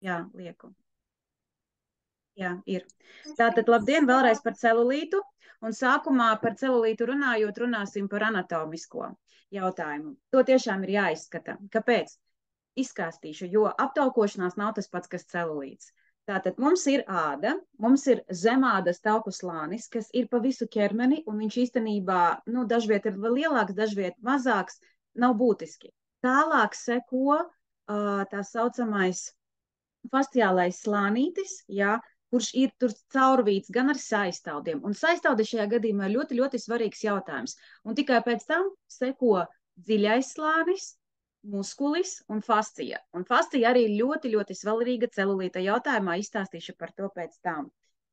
Jā, lieku. Jā, ir. Tātad labdien vēlreiz par celulītu. Un sākumā par celulītu runājot, runāsim par anatomisko jautājumu. To tiešām ir jāizskata. Kāpēc? Izstāstīšu, jo aptaukošanās nav tas pats, kas celulīts. Tātad mums ir āda, mums ir zemādas tauku slānis, kas ir pa visu ķermeni, un viņš īstenībā, dažviet ir lielāks, dažviet mazāks, nav būtiski. Tālāk seko tā saucamais fasciālais slānītis, jā, kurš ir tur caurvīts gan ar saistaudiem. Un saistaudi šajā gadījumā ir ļoti, ļoti svarīgs jautājums. Un tikai pēc tam seko dziļais slānis, muskulis un fascija. Un fascija arī ļoti, ļoti svarīga celulīta jautājumā, izstāstīšu par to pēc tam.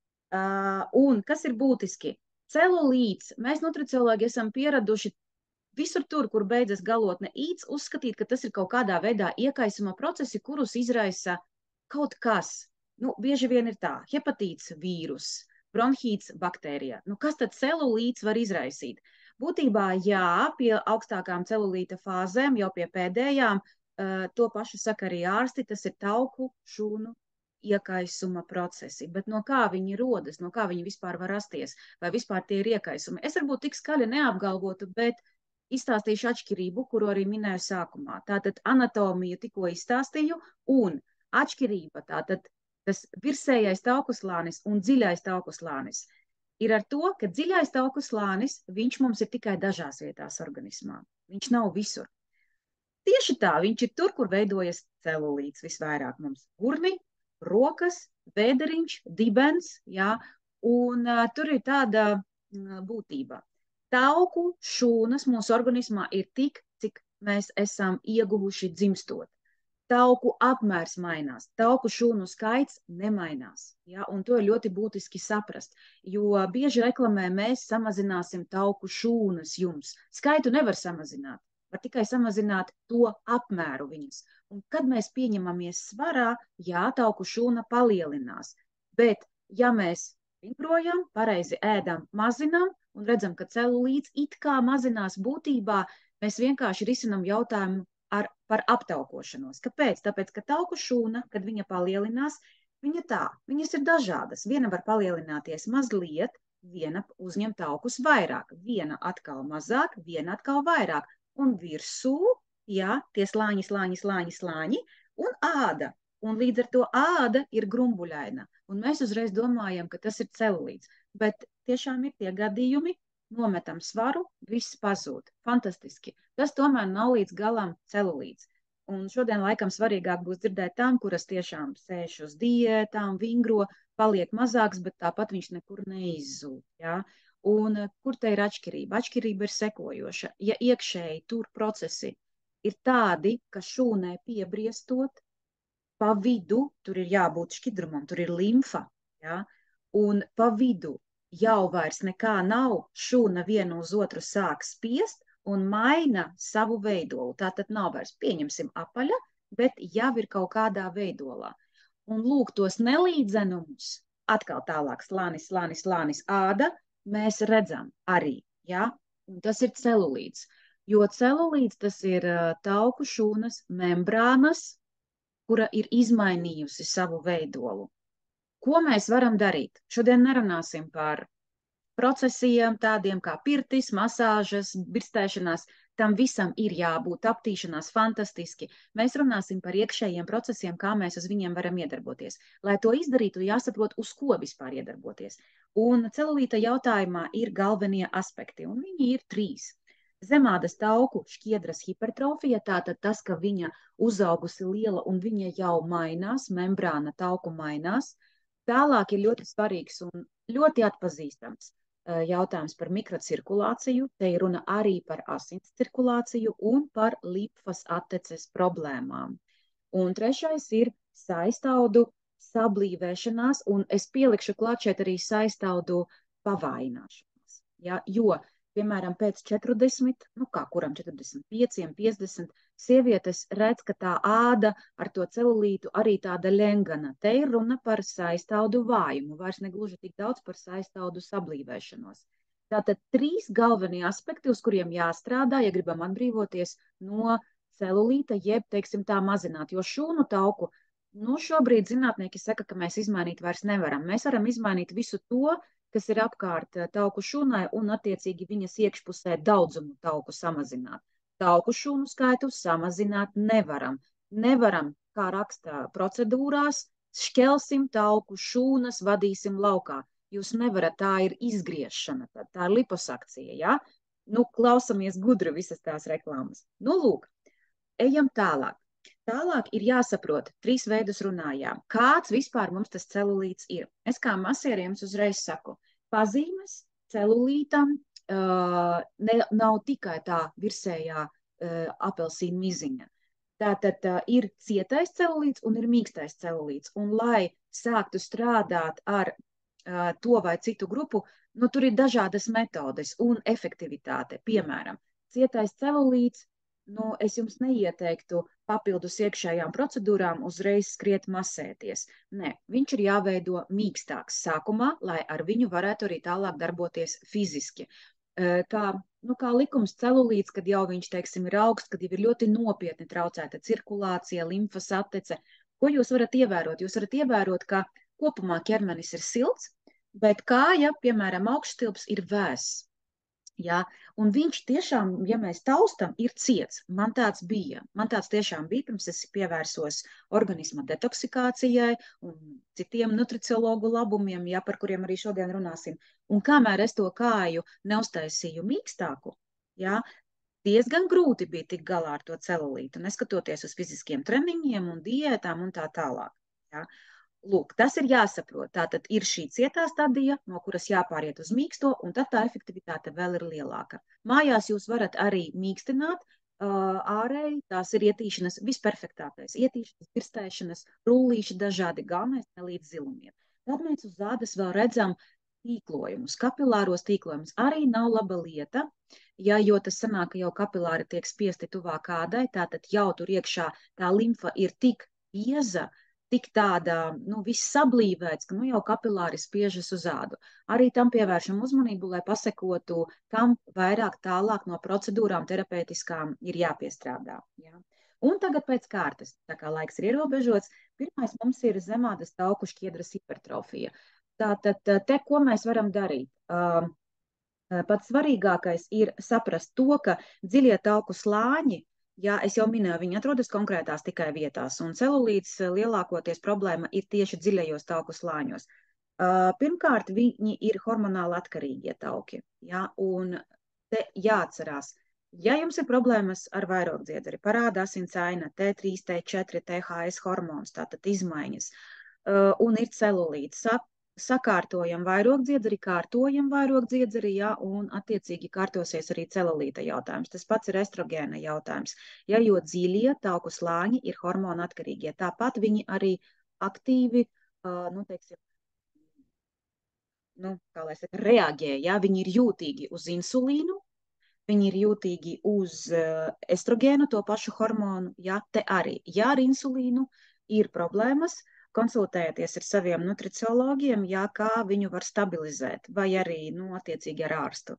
Un kas ir būtiski? Celulīts, mēs nutriciologi esam pieraduši visur tur, kur beidzas galotne īts, uzskatīt, ka tas ir kaut kādā veidā iekaisuma procesi, kurus izraisa kaut kas. Bieži vien ir tā, hepatīts vīrus, bronhīts baktērija. Kas tad celulīts var izraisīt? Būtībā, jā, pie augstākām celulīta fāzēm, jau pie pēdējām, to pašu saka arī ārsti, tas ir tauku šūnu iekaisuma procesi. Bet no kā viņi rodas, no kā viņi vispār var rasties, vai vispār tie ir iekaisumi? Es varbūt tik skaļi neapgalvotu, bet izstāstīšu atšķirību, kuru arī minēju sākumā. Tātad anatomiju tikko izstāstīju, un atšķirība, tātad tas virsējais tauku slānis un dziļais tauku slānis ir ar to, ka dziļais tauku slānis, viņš mums ir tikai dažās vietās organismā. Viņš nav visur. Tieši tā, viņš ir tur, kur veidojas celulīts visvairāk mums. Gurni, rokas, vēderiņš, dibens, jā, un tur ir tāda būtība. Tauku šūnas mūsu organismā ir tik, cik mēs esam ieguvuši dzimstot. Tauku apmērs mainās, tauku šūnu skaits nemainās. Ja? Un to ir ļoti būtiski saprast, jo bieži reklamē mēs samazināsim tauku šūnas jums. Skaitu nevar samazināt, var tikai samazināt to apmēru viņas. Un kad mēs pieņemamies svarā, jā, tauku šūna palielinās. Bet, ja mēs vingrojam, pareizi ēdam, mazinām un redzam, ka celulīts it kā mazinās būtībā, mēs vienkārši risinam jautājumu par aptaukošanos. Kāpēc? Tāpēc, ka tauku šūna, kad viņa palielinās, viņas ir dažādas. Viena var palielināties mazliet, viena uzņem taukus vairāk, viena atkal mazāk, viena atkal vairāk. Un virsū, jā, tie slāņi un āda. Un līdz ar to āda ir grumbuļaina. Un mēs uzreiz domājam, ka tas ir celulīts. Bet tiešām ir tie gadījumi, nometam svaru, viss pazūd. Fantastiski. Tas tomēr nav līdz galam celulīts. Un šodien laikam svarīgāk būs dzirdēt tām, kuras tiešām sēž uz diētām, vingro, paliek mazāks, bet tāpat viņš nekur neizzūd. Ja? Un kur te ir atšķirība? Atšķirība ir sekojoša. Ja iekšēji tur procesi ir tādi, ka šūnai piebriestot, pa vidu, tur ir jābūt šķidrumam, tur ir limfa, ja? Un pa vidu jau vairs nekā nav, šūna vienu uz otru sāk spiest un maina savu veidolu. Tātad nav vairs, pieņemsim, apaļa, bet jau ir kaut kādā veidolā. Un lūk, tos nelīdzenumus, atkal tālāk slānis, āda, mēs redzam arī, ja? Un tas ir celulīts. Jo celulīts tas ir tauku šūnas membrānas, kura ir izmainījusi savu veidolu. Ko mēs varam darīt? Šodien nerunāsim par procesiem tādiem kā pirtis, masāžas, birstēšanās. Tam visam ir jābūt, aptīšanās fantastiski. Mēs runāsim par iekšējiem procesiem, kā mēs uz viņiem varam iedarboties. Lai to izdarītu, jāsaprot, uz ko vispār iedarboties. Un celulīta jautājumā ir galvenie aspekti, un viņi ir 3. Zemādas tauku šķiedras hipertrofija, tātad tas, ka viņa uzaugusi liela un viņa jau mainās, membrāna tauku mainās. Tālāk ir ļoti svarīgs un ļoti atpazīstams jautājums par mikrocirkulāciju. Te ir runa arī par asins cirkulāciju un par limfas atteces problēmām. Un 3. ir saistaudu sablīvēšanās, un es pielikšu klāt šeit arī saistaudu pavājināšanās. Ja? Jo, piemēram, pēc 40, kuram 45, 50, sievietes redz, ka tā āda ar to celulītu arī tāda lengana. Te ir runa par saistaudu vājumu, vairs negluži tik daudz par saistaudu sablīvēšanos. Tātad 3 galvenie aspekti, uz kuriem jāstrādā, ja gribam atbrīvoties no celulīta, jeb, teiksim tā, mazināt, jo šūnu tauku Nu, šobrīd zinātnieki saka, ka mēs izmainīt vairs nevaram. Mēs varam izmainīt visu to, kas ir apkārt tauku šūnai un attiecīgi viņas iekšpusē daudzumu tauku samazināt. Tauku šūnu skaitu samazināt nevaram. Nevaram, kā raksta procedūrās, šķelsim tauku šūnas, vadīsim laukā. Jūs nevarat, tā ir izgriešana, tā ir liposakcija, ja? Nu, klausamies gudri visas tās reklāmas. Nu, lūk, ejam tālāk. Tālāk ir jāsaprot, 3 veidus runājām. Kāds vispār mums tas celulīts ir? Es kā masierie jums uzreiz saku, pazīmes celulītam nav tikai tā virsējā apelsīna miziņa. Tātad ir cietais celulīts un ir mīkstais celulīts. Un, lai sāktu strādāt ar to vai citu grupu, nu, tur ir dažādas metodes un efektivitāte. Piemēram, cietais celulīts, nu, es jums neieteiktu papildus iekšējām procedūrām uzreiz skriet masēties. Nē, viņš ir jāveido mīkstāks sākumā, lai ar viņu varētu arī tālāk darboties fiziski. Kā likums celulīts, kad jau viņš, teiksim, ir augsts, kad jau ir ļoti nopietni traucēta cirkulācija, limfas attece. Ko jūs varat ievērot? Jūs varat ievērot, ka kopumā ķermenis ir silts, bet kāja, piemēram, augšstilps ir vēss. Ja? Un viņš tiešām, ja mēs taustam, ir ciets. Man tāds tiešām bija, pirms es pievērsos organisma detoksikācijai un citiem nutriciologu labumiem, ja, par kuriem arī šodien runāsim. Un kamēr es to kāju neuztaisīju mīkstāku, ja, diezgan grūti bija tikt galā ar to celulītu, neskatoties uz fiziskiem treniņiem un diētām un tā tālāk. Ja. Lūk, tas ir jāsaprot. Tātad ir šī cietā stadija, no kuras jāpāriet uz mīksto, un tad tā efektivitāte vēl ir lielāka. Mājās jūs varat arī mīkstināt ārēji, tās ir ietīšanas visperfektākais. Ietīšanas, pirstēšanas, rullīši dažādi, galvenais ne līdz zilumiem. Tad mēs uz ādas vēl redzam tīklojumus, kapilāros tīklojumus. Arī nav laba lieta, ja, jo tas sanāk, ka jau kapilāri tiek spiesti tuvāk ādai, tātad jau tur iekšā tā limfa ir tik bieza, tik tāda, viss sablīvēts, ka jau kapilāri spiežas uz ādu. Arī tam pievēršam uzmanību, lai pasekotu, kam vairāk tālāk no procedūrām terapeitiskām ir jāpiestrādā. Ja. Un tagad pēc kārtas, tā kā laiks ir ierobežots, pirmais mums ir zemādas tauku šķiedras hipertrofija. Tātad te, ko mēs varam darīt? Pats svarīgākais ir saprast to, ka dziļie tauku slāņi, jā, es jau minēju, viņi atrodas konkrētās tikai vietās, un celulīts lielākoties problēma ir tieši dziļajos tauku slāņos. Pirmkārt, viņi ir hormonāli atkarīgie tauki, jā, un te jāatcerās, ja jums ir problēmas ar vairogdziedzeri, parāda asins aina, T3, T4, THS hormons, tātad izmaiņas, un ir celulīts, sakārtojam vairogdziedzeri, kārtojam vairogdziedzeri, ja, un attiecīgi kārtosies arī celulīta jautājums. Tas pats ir estrogēna jautājums. Ja, jo dziļie tauku slāņi ir hormonu atkarīgie. Tāpat viņi arī aktīvi, reaģē. Ja, viņi ir jūtīgi uz insulīnu, viņi ir jūtīgi uz estrogēnu, to pašu hormonu. Ja, te arī. Ja ar insulīnu ir problēmas, konsultēties ar saviem nutriciologiem, jā, kā viņu var stabilizēt, vai arī, attiecīgi ar ārstu.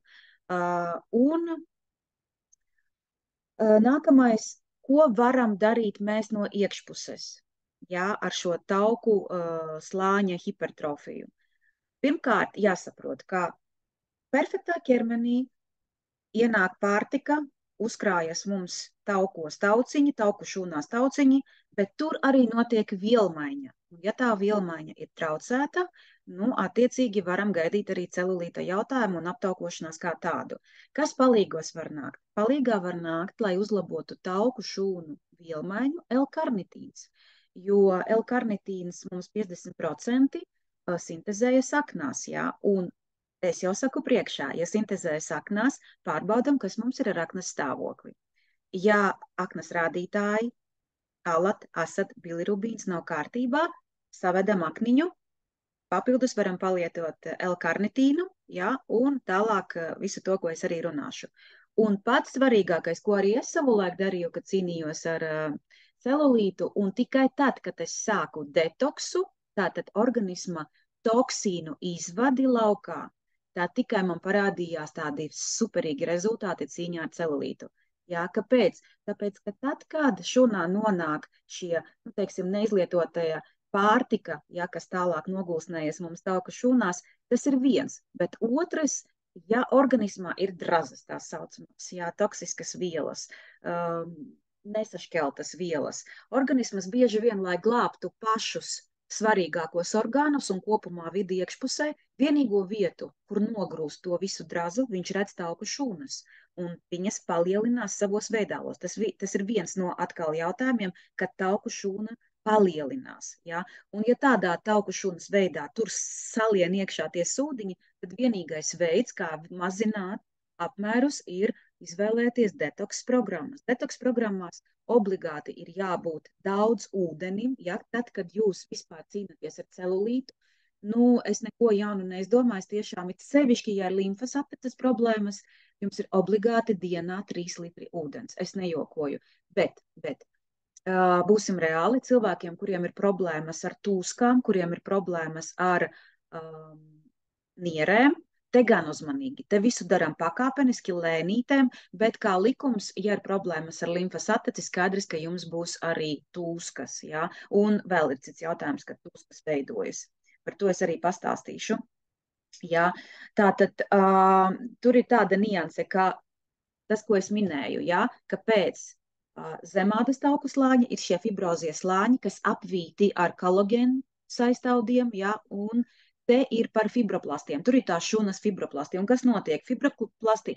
Nākamais, ko varam darīt mēs no iekšpuses, jā, ar šo tauku slāņa hipertrofiju. Pirmkārt, jāsaprot, ka perfektā ķermenī ienāk pārtika, uzkrājas mums taukos tauciņi, tauku šūnās tauciņi, bet tur arī notiek vielmaiņa. Un ja tā vielmaiņa ir traucēta, attiecīgi varam gaidīt arī celulīta jautājumu un aptaukošanās kā tādu. Kas palīgos var nākt? Palīgā var nākt, lai uzlabotu tauku šūnu vielmaiņu, L-karnitīns, jo L-karnitīns mums 50% sintezēja saknās, jā, un es jau saku priekšā, ja sintezēja saknās, pārbaudam, kas mums ir ar aknas stāvokli. Ja aknas rādītāji, alat, asat, bilirubīns nav kārtībā, savedam akniņu, papildus varam palietot L-karnitīnu, ja, un tālāk visu to, ko es arī runāšu. Un pats svarīgākais, ko arī es savulaik darīju, kad cīnījos ar celulītu, un tikai tad, kad es sāku detoksu, tātad organisma toksīnu izvadi laukā, tā tikai man parādījās tādi superīgi rezultāti cīņā ar celulītu. Jā, kāpēc? Tāpēc, ka tad, kad šūnā nonāk šie, nu, teiksim, neizlietotie pārtika, ja, kas tālāk nogulsnējas mums tauku šūnās, tas ir viens. Bet otrs, ja organismā ir drazas, tā saucamās, jā, toksiskas vielas, nesašķeltas vielas, organismas bieži vien, lai glābtu pašus svarīgākos orgānus un kopumā vidi iekšpusē, vienīgo vietu, kur nogrūst to visu drazu, viņš redz tauku šūnas, un viņas palielinās savos veidālos. Tas ir viens no atkal jautājumiem, kad tauku šūna palielinās. Ja? Un ja tādā tauku šūnas veidā tur salien iekšā tie sūdiņi, tad vienīgais veids, kā mazināt apmērus, ir izvēlēties detoks programmas. Detoks programmās obligāti ir jābūt daudz ūdenim, ja tad, kad jūs vispār cīnaties ar celulītu, nu, es neko jaunu neizdomāju, tiešām it sevišķi, ja ir limfas apteces problēmas, jums ir obligāti dienā 3 litri ūdens. Es nejokoju, bet būsim reāli, cilvēkiem, kuriem ir problēmas ar tūskām, kuriem ir problēmas ar nierēm, te gan uzmanīgi. Te visu darām pakāpeniski, lēnītēm, bet kā likums, ja ir problēmas ar limfas atteci, skaidrs, ka jums būs arī tūskas. Ja? Un vēl ir cits jautājums, kad tūskas veidojas. Par to es arī pastāstīšu. Ja? Tātad tur ir tāda nianse, ka tas, ko es minēju, ja? Ka pēc zemādas tauku slāņa ir šie fibrozie slāņi, kas apvīti ar kolagēnu saistaudiem, ja? Un te ir par fibroplastiem. Tur ir tās šūnas fibroplasti. Un kas notiek? Fibroplasti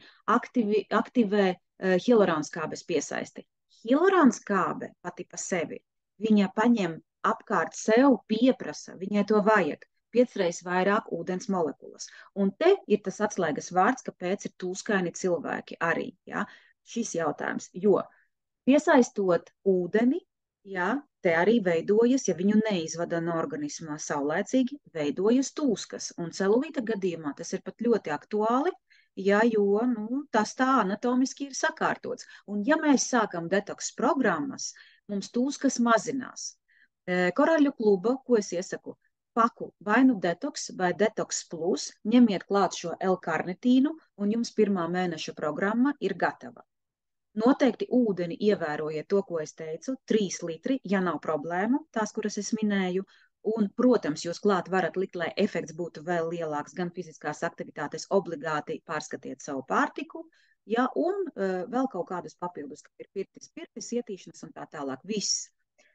aktivē hialurānskābes piesaisti. Hialurānskābe pati pa sevi, viņa paņem apkārt sev, pieprasa, viņai to vajag 5 reizes vairāk ūdens molekulas. Un te ir tas atslēgas vārds, kāpēc ir tūskaini cilvēki arī. Ja? Šis jautājums, jo piesaistot ūdeni, ja, te arī veidojas, ja viņu neizvada no organismā saulēcīgi, veidojas tūskas. Un celulīta gadījumā tas ir pat ļoti aktuāli, ja, jo nu, tas tā anatomiski ir sakārtots. Un ja mēs sākam detoks programmas, mums tūskas mazinās. Koraļu kluba, ko es iesaku, paku vai nu detoks vai detoks plus, ņemiet klāt šo L-karnitīnu un jums 1. mēneša programma ir gatava. Noteikti ūdeni ievērojiet to, ko es teicu, 3 litri, ja nav problēmu, tās, kuras es minēju. Un, protams, jūs klāt varat likt, lai efekts būtu vēl lielāks, gan fiziskās aktivitātes obligāti pārskatiet savu pārtiku, ja, un vēl kaut kādus papildus, kā ir pirtis, ietīšanas un tā tālāk. Viss.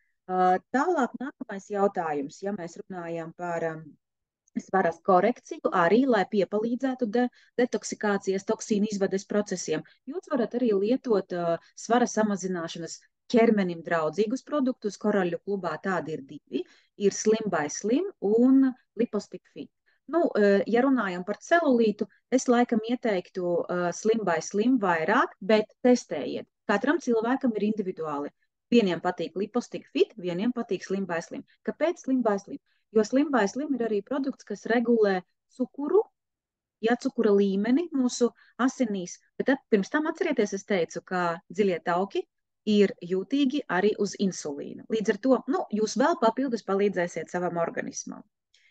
Tālāk nākamais jautājums, ja mēs runājam par svaras korekciju, arī, lai piepalīdzētu detoksikācijas toksīnu izvades procesiem. Jūs varat arī lietot svara samazināšanas ķermenim draudzīgus produktus. Koraļu klubā tādi ir 2. Ir Slim by Slim un Lipostick Fit. Nu, ja runājam par celulītu, es laikam ieteiktu Slim by Slim vairāk, bet testējiet. Katram cilvēkam ir individuāli. Vieniem patīk Lipostick Fit, vieniem patīk Slim by Slim. Kāpēc Slim by Slim? Jo Slim by Slim ir arī produkts, kas regulē cukuru, ja cukura līmeni mūsu asinīs. Bet tad, pirms tam atcerieties, es teicu, ka dziļie tauki ir jūtīgi arī uz insulīnu. Līdz ar to, nu, jūs vēl papildus palīdzēsiet savam organismam.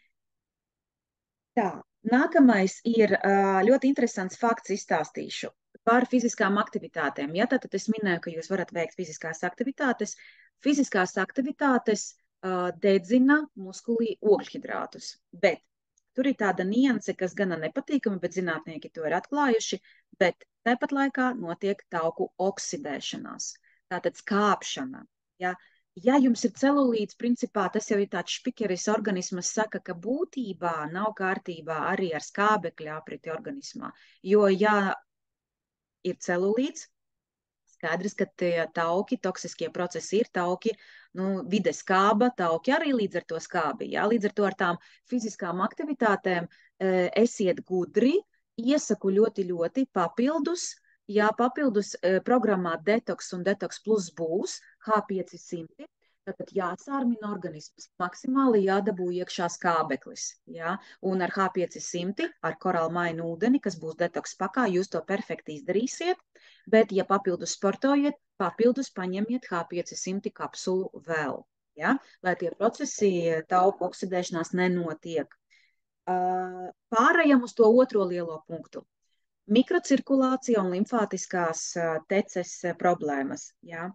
Tā, nākamais ir ļoti interesants fakts izstāstīšu par fiziskām aktivitātēm. Ja, tad es minēju, ka jūs varat veikt fiziskās aktivitātes. Fiziskās aktivitātes dedzina muskulī ogļhidrātus, bet tur ir tāda nianse, kas gana nepatīkama, bet zinātnieki to ir atklājuši, bet tāpat laikā notiek tauku oksidēšanās, tātad skāpšana. Ja, ja jums ir celulīts, principā tas jau ir tāds špikeris organismas saka, ka būtībā nav kārtībā arī ar skābekļa apriti organismā, jo ja ir celulīts, skaidrs, ka tie tauki, toksiskie procesi ir tauki, nu, vide skāba, tauki arī līdz ar to skābi. Jā? Līdz ar to ar tām fiziskām aktivitātēm esiet gudri, iesaku ļoti papildus. Jā, papildus programmā Detox un Detox Plus būs H500. Tātad jāsārmina organisms, maksimāli jādabū iekšā skābeklis. Ja? Un ar H500, ar korālmainu ūdeni, kas būs detoks pakā, jūs to perfekti izdarīsiet, bet, ja papildus sportojiet, papildus paņemiet H500 kapsulu vēl, ja? Lai tie procesi tauku oksidēšanās nenotiek. Pārējam uz to otro lielo punktu. mikrocirkulācija un limfātiskās teces problēmas. Ja?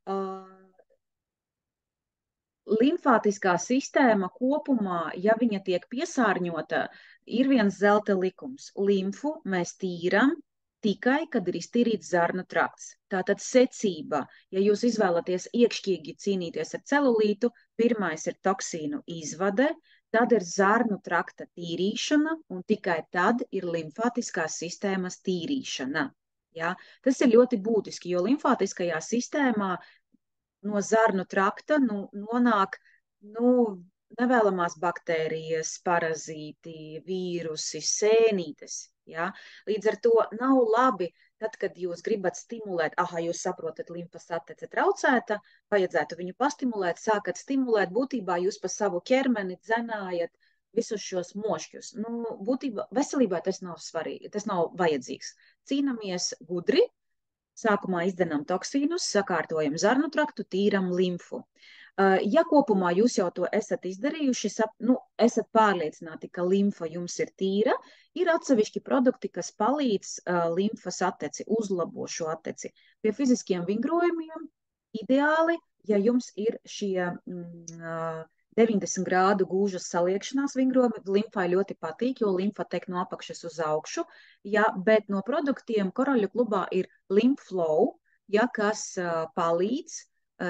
Limfātiskā sistēma kopumā, ja viņa tiek piesārņota, ir viens zelta likums. Limfu mēs tīram tikai, kad ir iztīrīts zarnu trakts. Tātad secība, ja jūs izvēlaties iekšķīgi cīnīties ar celulītu, pirmais ir toksīnu izvade, tad ir zarnu trakta tīrīšana, un tikai tad ir limfātiskās sistēmas tīrīšana. Ja? Tas ir ļoti būtiski, jo limfātiskajā sistēmā no zarnu trakta nonāk nevēlamās baktērijas, parazīti, vīrusi, sēnītes. Ja? Līdz ar to nav labi, tad, kad jūs gribat stimulēt, jūs saprotat, limfas attece traucēta, vajadzētu viņu pastimulēt, sākat stimulēt, būtībā jūs pa savu ķermeni dzenājat visus šos mošķus. Būtībā veselībā tas nav svarīgi, tas nav vajadzīgs. Cīnamies gudri, sākumā izdzenam toksīnus, sakārtojam zarnu traktu, tīram limfu. Ja kopumā jūs jau to esat izdarījuši, esat pārliecināti, ka limfa jums ir tīra, ir atsevišķi produkti, kas palīdz limfas atteci, uzlabo šo atteci. Pie fiziskiem vingrojumiem ideāli, ja jums ir šie 90 grādu gūžas saliekšanās vingrojumi, limfai ļoti patīk, jo limfa tek no apakšas uz augšu, bet no produktiem Koroļu klubā ir Limflow, kas palīdz,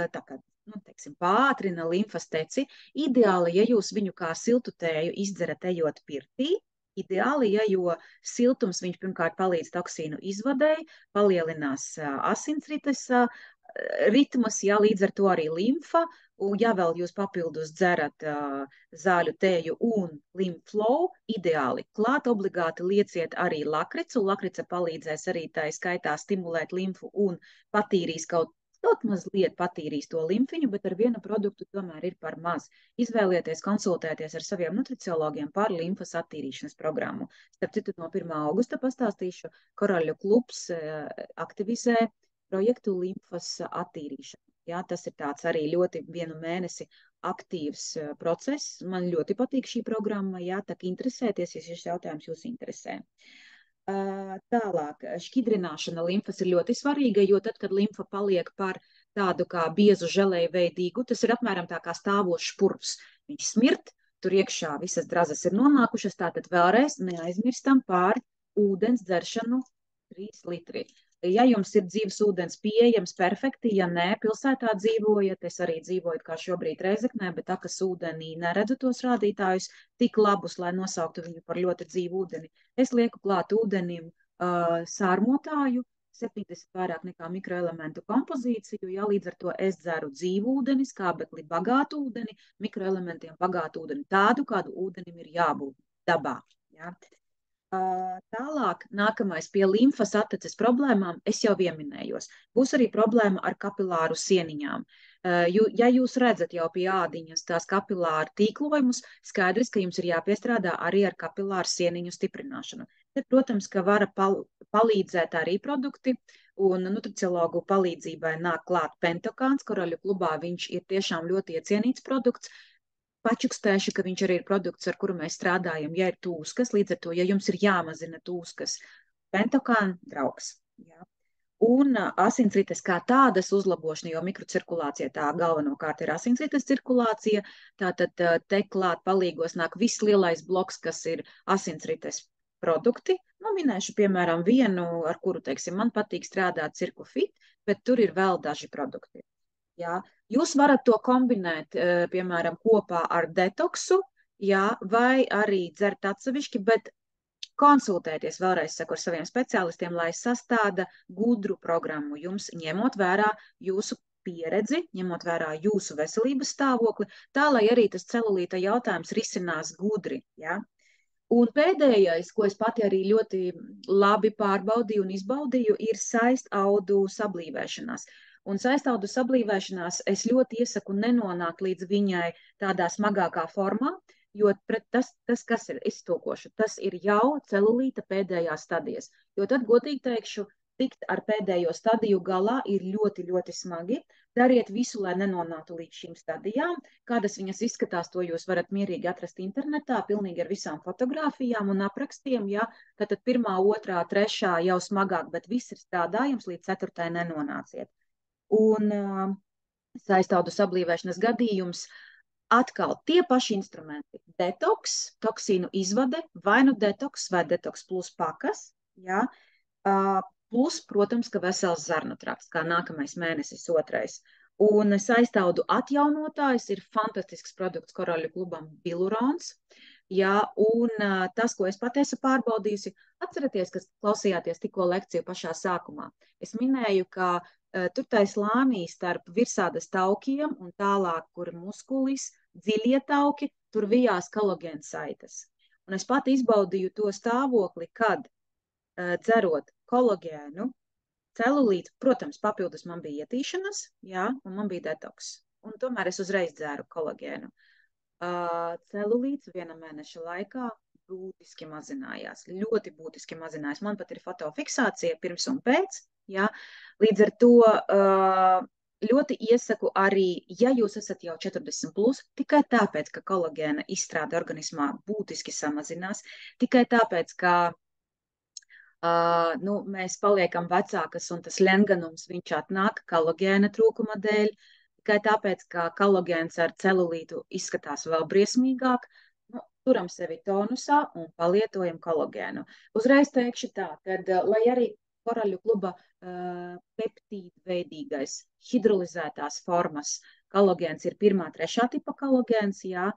pātrina limfas teci. Ideāli, ja jūs viņu kā siltu tēju izdzerat ejot pirtī, ideāli, jo siltums viņš pirmkārt palīdz toksīnu izvadēji, palielinās asinsrites ritmas, līdz ar to arī limfa, un ja vēl jūs papildus dzerat zāļu tēju un Limflow, ideāli. Klāt obligāti lieciet arī lakricu. Lakrica palīdzēs arī tā skaitā stimulēt limfu un patīrīs kaut mazliet patīrīs to limfiņu, bet ar vienu produktu tomēr ir par maz. Izvēlieties konsultēties ar saviem nutriciologiem par limfas attīrīšanas programmu. Starp citu, no 1. augusta pastāstīšu, Koroļu klubs aktivizē projektu limfas attīrīšana. Tas ir tāds arī ļoti vienu mēnesi aktīvs process. Man ļoti patīk šī programma, tā kā interesēties, ja šis jautājums jūs interesē. Tālāk, šķidrināšana limfas ir ļoti svarīga, jo tad, kad limfa paliek par tādu kā biezu želeju veidīgu, tas ir apmēram tā kā stāvošs purvs. Viņš smirt, tur iekšā visas drazas ir nonākušas, tātad vēlreiz neaizmirstam par ūdens dzeršanu 3 litri. Ja jums ir dzīves ūdens pieejams perfekti, ja nē, pilsētā dzīvojat, es arī dzīvoju kā šobrīd Reizeknē, bet Akas ūdenī neredzu tos rādītājus tik labus, lai nosauktu viņu par ļoti dzīvu ūdeni. Es lieku klāt ūdenim sārmotāju, 70 vairāk nekā mikroelementu kompozīciju, līdz ar to es dzeru dzīvu ūdeni, skābekli bagātu ūdeni, mikroelementiem bagātu ūdeni, tādu, kādu ūdenim ir jābūt dabā. Tālāk, nākamais pie limfas atteces problēmām, es jau pieminējos. Būs arī problēma ar kapilāru sieniņām. Ja jūs redzat jau pie ādiņas tās kapilāru tīklojumus, skaidrs, ka jums ir jāpiestrādā arī ar kapilāru sieniņu stiprināšanu. Te, protams, ka var palīdzēt arī produkti, un nutriciologu palīdzībai nāk klāt Pentokāns. Koroļu klubā viņš ir tiešām ļoti iecienīts produkts. Pačukstēšu, ka viņš arī ir produkts, ar kuru mēs strādājam, ja ir tūskas, līdz ar to, ja jums ir jāmazina tūskas, Pentokāna draugs. Un asinsrites kā tādas uzlabošana, jo mikrocirkulācija tā galvenokārt ir asinsrites cirkulācija, tātad te klāt palīgos nāk viss lielais bloks, kas ir asinsrites produkti. Minēšu, piemēram, vienu, ar kuru, man patīk strādāt CircuFit, bet tur ir vēl daži produkti. Jūs varat to kombinēt, piemēram, kopā ar detoksu, vai arī dzert atsevišķi, bet konsultēties vēlreiz ar saviem speciālistiem, lai sastāda gudru programmu jums, ņemot vērā jūsu pieredzi, ņemot vērā jūsu veselības stāvokli, tā, lai arī tas celulīta jautājums risinās gudri. Un pēdējais, ko es pati arī ļoti labi pārbaudīju un izbaudīju, ir saistaudu sablīvēšanās. Un saistaudu sablīvēšanās es ļoti iesaku nenonākt līdz viņai tādā smagākā formā, jo tas, kas ir iztulkošu, tas ir jau celulīta pēdējās stadijas. Jo tad, godīgi teikšu, tikt ar pēdējo stadiju galā ir ļoti, ļoti smagi. Dariet visu, lai nenonāktu līdz šīm stadijām. Kādas viņas izskatās, to jūs varat mierīgi atrast internetā, pilnīgi ar visām fotogrāfijām un aprakstiem. Ja? Tātad 1., 2., 3. jau smagāk, bet viss ir strādājams, līdz 4. nenonāciet. Un saistaudu sablīvēšanas gadījums. Atkal tie paši instrumenti. Detoks, toksīnu izvade, vai nu detoks vai detoks plus pakas. Ja? Plus, protams, ka vesels zarnu trakts, kā nākamais mēnesis 2. Un saistaudu atjaunotājs ir fantastisks produkts Koroļu klubam Bilurons. Jā, un tas, ko es pat esmu pārbaudījusi, atcerieties, ka klausījāties tikko lekciju pašā sākumā. Es minēju, ka tur tai slānī starp virsādas taukiem un tālāk, kur muskulis, dziļie tauki, tur vijās kolagēna saites. Un es pat izbaudīju to stāvokli, kad dzerot kolagēnu, celulītu, protams, papildus man bija ietīšanas, jā, un man bija detoks. Un tomēr es uzreiz dzēru kolagēnu. Celulīts 1 mēneša laikā būtiski mazinājās, ļoti būtiski mazinājās. Man pat ir fotofiksācija pirms un pēc, jā. Līdz ar to ļoti iesaku arī, ja jūs esat jau 40 plus, tikai tāpēc, ka kolagēna izstrāde organismā būtiski samazinās, tikai tāpēc, ka mēs paliekam vecākas un tas lenganums viņš atnāk kolagēna trūkuma dēļ, tikai tāpēc, ka kolagēns ar celulītu izskatās vēl briesmīgāk, turam sevi tonusā un palietojam kolagēnu. Uzreiz teikšu tā, kad, lai arī Koroļu kluba peptīdveidīgais hidrolizētās formas kolagēns ir 1., 3. tipa kolagēns, jā,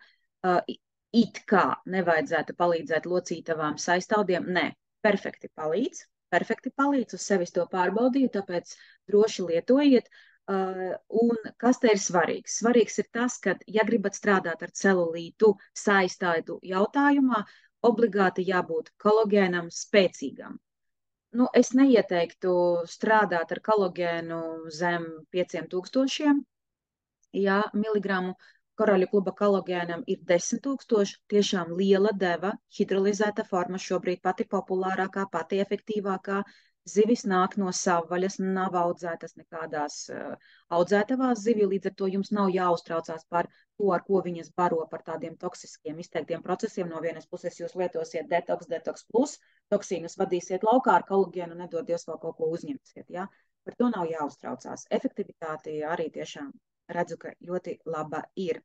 it kā nevajadzētu palīdzēt locītavām saistaudiem, nē. Perfekti palīdz, uz sevis to pārbaudīju, tāpēc droši lietojiet. Un kas te ir svarīgs? Svarīgs ir tas, ka, ja gribat strādāt ar celulītu saistaidu jautājumā, obligāti jābūt kolagēnam spēcīgam. Es neieteiktu strādāt ar kolagēnu zem 5000 miligramu. Koroļu kluba kolagēnam ir 10,000, tiešām liela deva, hidrolizēta forma šobrīd pati populārākā, pati efektīvākā. Zivis nāk no savvaļas, nav audzētas nekādās audzētavās zivju, līdz ar to jums nav jāuztraucās par to, ar ko viņas baro par tādiem toksiskiem izteiktiem procesiem. No vienas puses jūs lietosiet detoks plus, toksīnus vadīsiet laukā ar kolagēnu, nedod Dievs vēl kaut ko uzņemsiet. Ja? Par to nav jāuztraucās. Efektivitāte arī tiešām redzu, ka ļoti laba ir.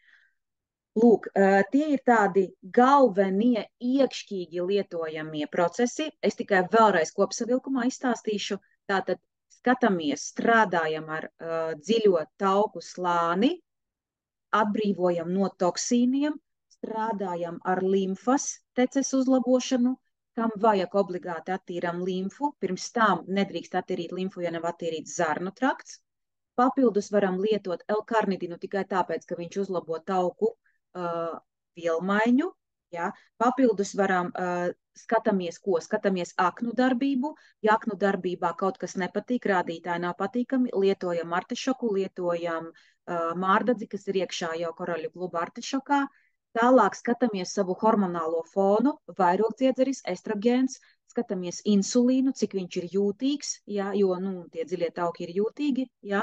Lūk, tie ir tādi galvenie iekšķīgi lietojamie procesi. Es tikai vēlreiz kopsavilkumā izstāstīšu. Tātad skatāmies, strādājam ar dziļo tauku slāni, atbrīvojam no toksīniem, strādājam ar limfas teces uzlabošanu, kam vajag obligāti attīram limfu. Pirms tam nedrīkst attīrīt limfu, ja nav attīrīts zarnu trakts. Papildus varam lietot L-karnidinu tikai tāpēc, ka viņš uzlabo tauku vielmaiņu, ja? Papildus varam skatāmies aknu darbību, ja aknu darbībā kaut kas nepatīk, rādītāji nav patīkami, lietojam artišoku, lietojam mārdadzi, kas ir iekšā jau Koroļu kluba artišokā, tālāk skatāmies savu hormonālo fonu, vairogdziedzeris, estrogēns, skatāmies insulīnu, cik viņš ir jūtīgs, ja? Jo tie dziļie tauki ir jūtīgi, ja?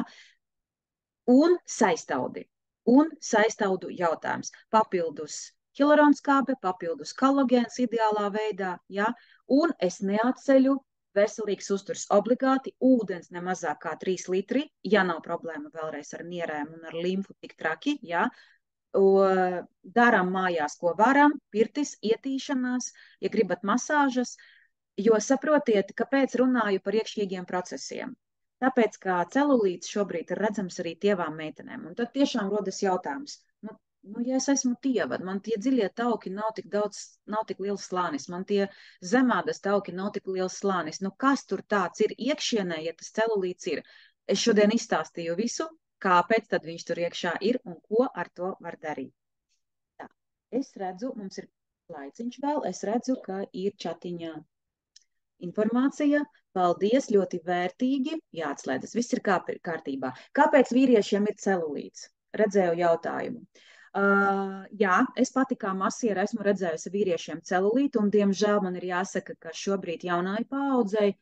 Un saistaudi. Un saistaudu jautājums. Papildus hialuronskābe, papildus kolagēns ideālā veidā, ja? Un es neatceļu veselīgs uzturs obligāti, ūdens ne mazāk kā 3 litri, ja nav problēma vēlreiz ar nierēm un ar limfu tik traki, ja? Darām mājās, ko varam, pirtis, ietīšanās, ja gribat masāžas, jo saprotiet, kāpēc runāju par iekšķīgiem procesiem. Tāpēc, ka celulīts šobrīd ir redzams arī tievām meitenēm. Un tad tiešām rodas jautājums, ja es esmu tieva, man tie dziļie tauki nav tik liels slānis, man tie zemādas tauki nav tik liels slānis. Kas tur tāds ir iekšienē, ja tas celulīts ir? Es šodien izstāstīju visu, kāpēc tad viņš tur iekšā ir un ko ar to var darīt. Tā, es redzu, mums ir laiciņš vēl, es redzu, ka ir čatiņā informācija. Paldies, ļoti vērtīgi. Jāatslēdzas, viss ir kārtībā. Kāpēc vīriešiem ir celulīts? Redzēju jautājumu. Jā, es pati kā masiera esmu redzējusi vīriešiem celulītu, un diemžēl man ir jāsaka, ka šobrīd jaunai paaudzei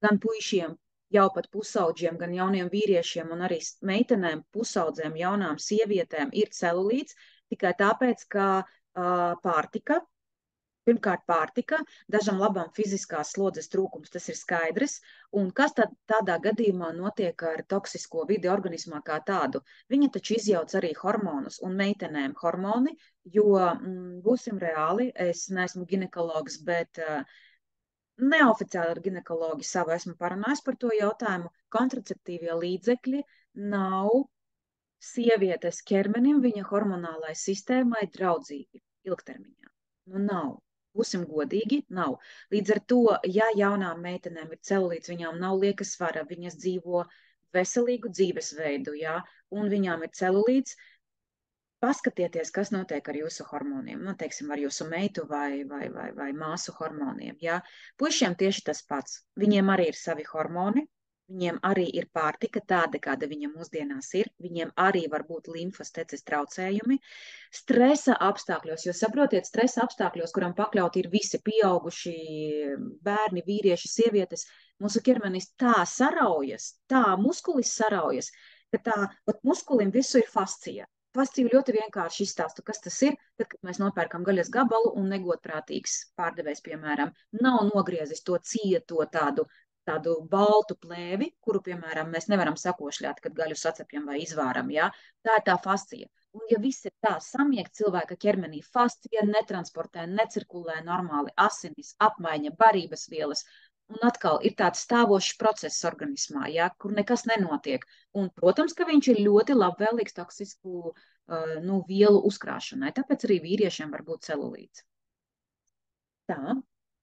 gan puišiem, jau pat pusaudžiem, gan jauniem vīriešiem un arī meitenēm, pusaudzēm, jaunām sievietēm ir celulīts, tikai tāpēc, ka pārtika, pirmkārt pārtika, dažam labam fiziskās slodzes trūkums, tas ir skaidrs, un kas tad tādā gadījumā notiek ar toksisko vidi organismā kā tādu? Viņa taču izjauc arī hormonus un meitenēm hormoni, jo, būsim reāli, es neesmu ginekologs, bet neoficiāli ar ginekoloģi savu esmu parunājis par to jautājumu. Kontraceptīvie līdzekļi nav sievietes ķermenim, viņa hormonālai sistēmai draudzīgi ilgtermiņā. Nu, nav. Būsim godīgi, nav. Līdz ar to, ja jaunām meitenēm ir celulīts, viņām nav lieka svara, viņas dzīvo veselīgu dzīvesveidu, jā, un viņām ir celulīts, paskatieties, kas notiek ar jūsu hormoniem, nu, teiksim, ar jūsu meitu vai māsu hormoniem, jā. Puišiem tieši tas pats. Viņiem arī ir savi hormoni, viņiem arī ir pārtika tāda, kāda viņa mūsdienās ir, viņiem arī var būt limfas teces traucējumi. Stresa apstākļos, jo saprotiet, stresa apstākļos, kuram pakļauti ir visi pieauguši bērni, vīrieši, sievietes, mūsu ķermenis tā saraujas, tā muskulis saraujas, ka tā, pat muskulim visu ir fascija. Fasciju ļoti vienkārši izstāstu, kas tas ir, tad, kad mēs nopērkam gaļas gabalu un negodprātīgs pārdevējs, piemēram, nav nogriezis to cieto tādu baltu plēvi, kuru, piemēram, mēs nevaram sakošļāt, kad gaļu sacepjam vai izvāram, jā? Tā ir tā fascija. Un ja viss ir tā samiegt cilvēka ķermenī, fascija netransportē, necirkulē normāli asinis, apmaiņa, barības vielas, un atkal ir tāds stāvošs process organismā, ja, kur nekas nenotiek. Un, protams, ka viņš ir ļoti labvēlīgs toksisku vielu uzkrāšanai. Tāpēc arī vīriešiem var būt celulīts. Tā.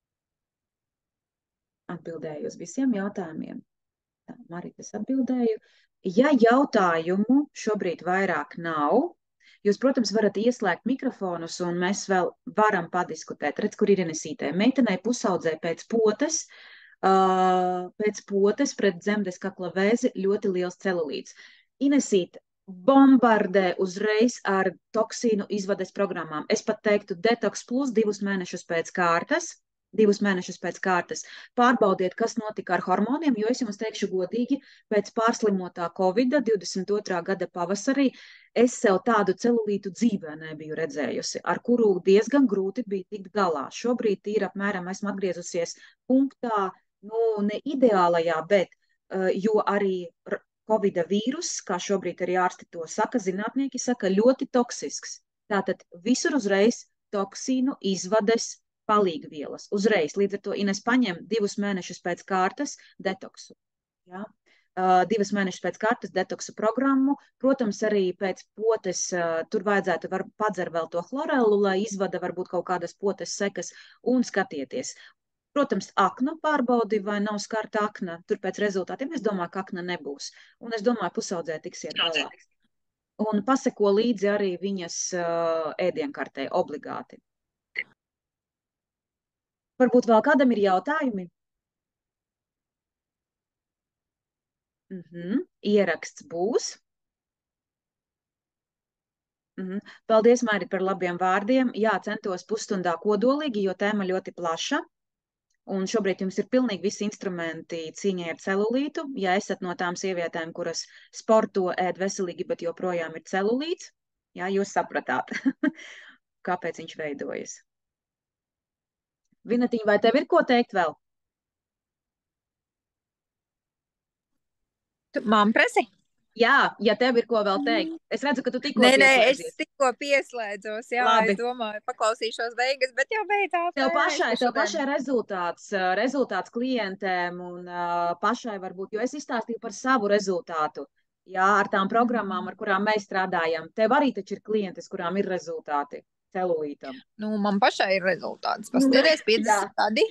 Atbildēju uz visiem jautājumiem. Tā, Marita, es atbildēju. Ja jautājumu šobrīd vairāk nav, jūs, protams, varat ieslēgt mikrofonus, un mēs vēl varam padiskutēt. Redz, kur ir Inesītē. Meitenei pusaudzē pēc potes pret dzemdes kakla vēzi ļoti liels celulīts. Inesīte bombardē uzreiz ar toksīnu izvades programmām. Es pat teiktu Detox Plus 2 mēnešus pēc kārtas. 2 mēnešus pēc kārtas. Pārbaudiet, kas notika ar hormoniem, jo es jums teikšu godīgi, pēc pārslimotā Covida 22. gada pavasarī es sev tādu celulītu dzīvē nebiju redzējusi, ar kuru diezgan grūti bija tikt galā. Šobrīd ir apmēram esmu atgriezusies punktā, ne ideālajā, bet jo arī Covida vīrus, kā šobrīd arī ārsti to saka, zinātnieki saka, ļoti toksisks. Tātad visur uzreiz toksīnu izvades palīgvielas. Uzreiz, līdz ar to Ines paņem 2 mēnešus pēc kārtas detoksu. Ja? 2 mēnešus pēc kārtas detoksu programmu. Protams, arī pēc potes tur vajadzētu padzer vēl to chlorelu, lai izvada varbūt kaut kādas potes sekas un skatieties. Protams, aknu pārbaudi, vai nav skarta akna. Tur pēc rezultātiem es domāju, ka akna nebūs. Un es domāju, pusaudzē tiksiet galā. Un paseko līdzi arī viņas ēdienkartē obligāti. Varbūt vēl kādam ir jautājumi? Ieraksts būs. Paldies, Māri, par labiem vārdiem. Jā, centos pusstundā kodolīgi, jo tēma ļoti plaša. Un šobrīd jums ir pilnīgi visi instrumenti cīņai ar celulītu. Ja esat no tām sievietēm, kuras sporto, ēd veselīgi, bet joprojām ir celulīts, jā, jūs sapratāt, kāpēc viņš veidojas. Vinetiņa, vai tev ir ko teikt vēl? Man presi? Jā, ja tev ir ko vēl teikt. Es redzu, ka tu tikko pieslēdzies. Es tikko pieslēdzos, jā, labi. Es domāju, paklausīšos beigas, bet jau beidzās. Tev pašai rezultāts klientēm un pašai varbūt, jo es izstāstīju par savu rezultātu, jā, ar tām programmām, ar kurām mēs strādājam. Tev arī taču ir klientes, kurām ir rezultāti celulītam. Man pašai ir rezultāts. Pastāties 50 gadi.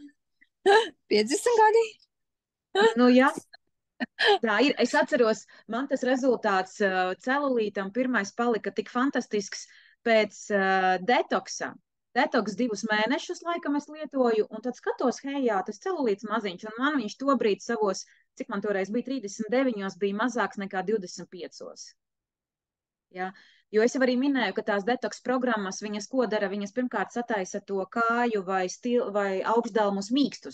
50 gadi. Jā. Tā ir. Es atceros, man tas rezultāts celulītam pirmais palika tik fantastisks pēc detoksa. Detoks 2 mēnešus laikam es lietoju, un tad skatos, hei, jā, tas celulīts maziņš, un man viņš tobrīd savos, cik man toreiz bija 39, bija mazāks nekā 25. Jā. Jo es jau arī minēju, ka tās detoks programmas, viņas ko dara? Viņas pirmkārt sataisa to kāju vai augšdalmus mīkstus.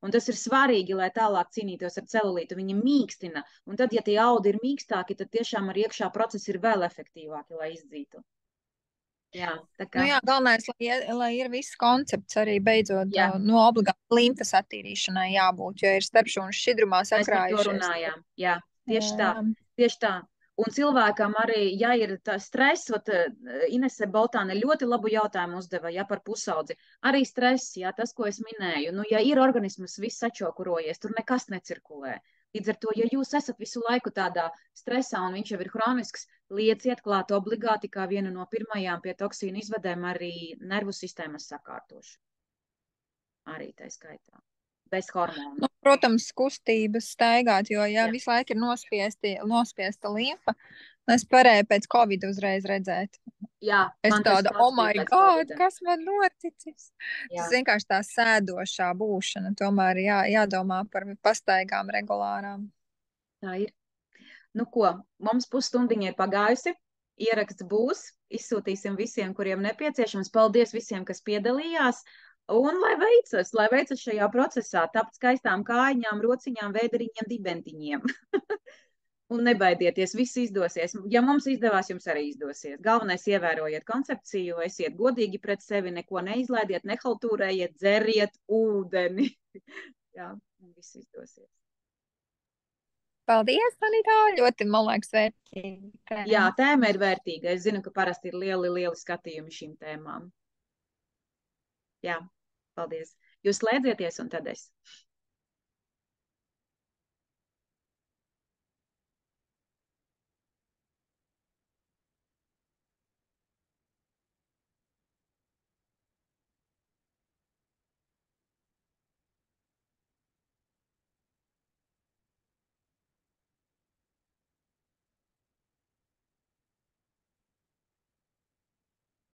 Un tas ir svarīgi, lai tālāk cīnītos ar celulītu. Viņi mīkstina. Un tad, ja tie audi ir mīkstāki, tad tiešām arī iekšā procesi ir vēl efektīvāki, lai izdzītu. Jā, tā kā. Nu jā, galvenais, lai ir viss koncepts arī beidzot, Jā. no obligāti limfas attīrīšanai jābūt, jo ir starpšūnu šķidrumā Mēs par to sakrājušies. runājām. Jā, tieši tā. Jā. Tieši tā. Un cilvēkam arī, ja ir tā stress, Inese Baltāne ļoti labu jautājumu uzdeva, ja par pusaudzi. Arī stress, jā, tas, ko es minēju. Nu, ja ir organisms viss sačokurojies, tur nekas necirkulē. Līdz ar to, ja jūs esat visu laiku tādā stresā un viņš jau ir hronisks, lieciet klāt obligāti kā vienu no pirmajām pie toksīnu izvedēm arī nervu sistēmas sakārtošu. Arī tā skaitā. Bez hormonu. Nu, protams, kustības staigāt, jo visu laiku ir nospiesta limfa. Es varēju pēc Covid uzreiz redzēt. Jā, es tādu, oh my God, kas man noticis? Jā. Tas vienkārši tā sēdošā būšana. Tomēr jādomā par pastaigām regulārām. Tā ir. Nu ko, mums pusstundiņa ir pagājusi. Ieraksts būs. Izsūtīsim visiem, kuriem nepieciešams. Paldies visiem, kas piedalījās. Un lai veicas šajā procesā, tapt skaistām kājiņām, rociņām, vēderiņiem, dibentiņiem. Un nebaidieties, viss izdosies. Ja mums izdevās, jums arī izdosies. Galvenais ievērojiet koncepciju, esiet godīgi pret sevi, neko neizlaidiet, nehaltūrējiet, dzeriet ūdeni. Jā, viss izdosies. Paldies, Anita, ļoti, man liekas, vērtīgi. Jā, tēma ir vērtīga. Es zinu, ka parasti ir lieli skatījumi šīm tēmām. Jā, paldies. Jūs slēdzieties un tad es.